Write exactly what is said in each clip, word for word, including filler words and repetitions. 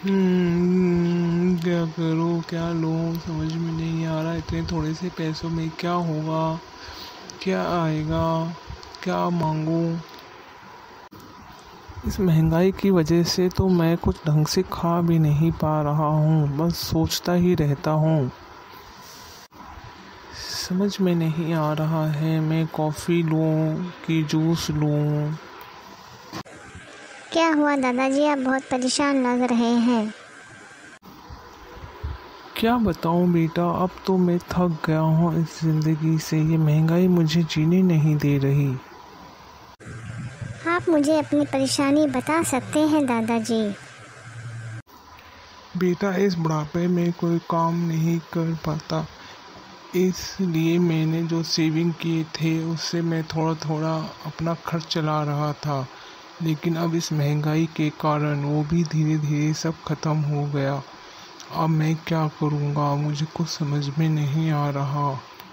हम्म, क्या करूँ क्या लूँ समझ में नहीं आ रहा। इतने थोड़े से पैसों में क्या होगा, क्या आएगा, क्या मांगूँ। इस महंगाई की वजह से तो मैं कुछ ढंग से खा भी नहीं पा रहा हूँ, बस सोचता ही रहता हूँ। समझ में नहीं आ रहा है मैं कॉफ़ी लूँ कि जूस लूँ। क्या हुआ दादाजी, आप बहुत परेशान लग रहे हैं। क्या बताऊँ बेटा, अब तो मैं थक गया हूँ इस ज़िंदगी से। ये महंगाई मुझे जीने नहीं दे रही। आप मुझे अपनी परेशानी बता सकते हैं दादाजी। बेटा, इस बुढ़ापे में कोई काम नहीं कर पाता, इसलिए मैंने जो सेविंग किए थे उससे मैं थोड़ा थोड़ा अपना खर्च चला रहा था। लेकिन अब इस महंगाई के कारण वो भी धीरे धीरे सब खत्म हो गया। अब मैं क्या करूँगा, मुझे कुछ समझ में नहीं आ रहा।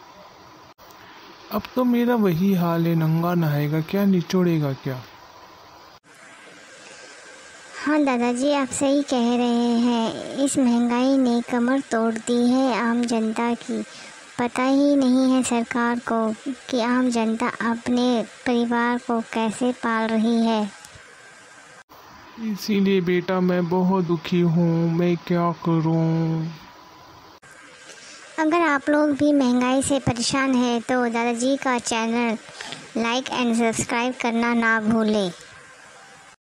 अब तो मेरा वही हाल है, नंगा नहाएगा क्या निचोड़ेगा क्या। हाँ दादाजी, आप सही कह रहे हैं। इस महंगाई ने कमर तोड़ दी है आम जनता की। पता ही नहीं है सरकार को कि आम जनता अपने परिवार को कैसे पाल रही है। इसीलिए बेटा मैं बहुत दुखी हूँ, मैं क्या करूँ। अगर आप लोग भी महंगाई से परेशान हैं तो दादाजी का चैनल लाइक एंड सब्सक्राइब करना ना भूलें।